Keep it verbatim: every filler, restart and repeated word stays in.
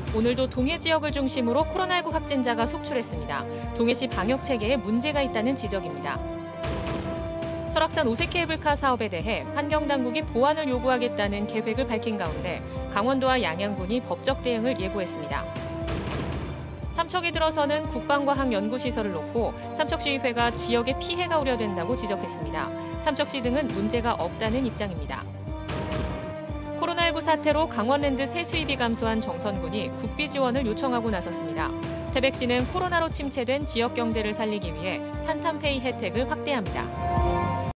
오늘도 동해 지역을 중심으로 코로나십구 확진자가 속출했습니다. 동해시 방역 체계에 문제가 있다는 지적입니다. 설악산 오색 케이블카 사업에 대해 환경당국이 보완을 요구하겠다는 계획을 밝힌 가운데 강원도와 양양군이 법적 대응을 예고했습니다. 삼척에 들어서는 국방과학연구시설을 놓고 삼척시의회가 지역에 피해가 우려된다고 지적했습니다. 삼척시 등은 문제가 없다는 입장입니다. 코로나십구 사태로 강원랜드 세수입이 감소한 정선군이 국비 지원을 요청하고 나섰습니다. 태백시는 코로나로 침체된 지역 경제를 살리기 위해 탄탄페이 혜택을 확대합니다.